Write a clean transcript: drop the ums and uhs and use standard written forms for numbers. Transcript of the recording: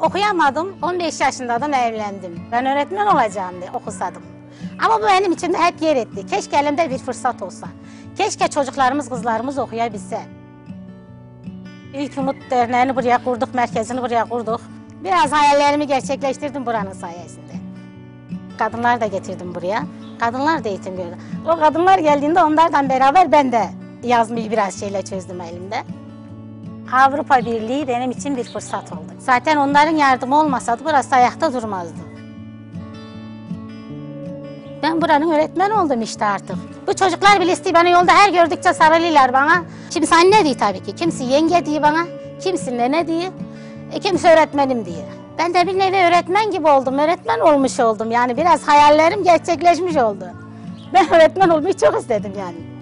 okuyamadım. 15 yaşındaydım, evlendim. Ben öğretmen olacağım diye okusadım. Ama bu benim içimde hep yer etti. Keşke elimde bir fırsat olsa. Keşke çocuklarımız, kızlarımız okuyabilse. İlk Umut Derneği'ni buraya kurduk, merkezini buraya kurduk. Biraz hayallerimi gerçekleştirdim buranın sayesinde. Kadınlar da getirdim buraya. Kadınlar da eğitim gördü. O kadınlar geldiğinde onlardan beraber ben de yazmayı biraz şeyle çözdüm elimde. Avrupa Birliği benim için bir fırsat oldu. Zaten onların yardımı olmasaydı burası ayakta durmazdı. Ben buranın öğretmeni oldum işte artık. Bu çocuklar bile istiyor, beni yolda her gördükçe sarılırlar bana. Kimisi anne diyor tabii ki, kimisi yenge diyor bana, kimisi nene diyor, kimisi öğretmenim diyor. Ben de bir nevi öğretmen gibi oldum, öğretmen olmuş oldum. Yani biraz hayallerim gerçekleşmiş oldu. Ben öğretmen olmayı çok istedim yani.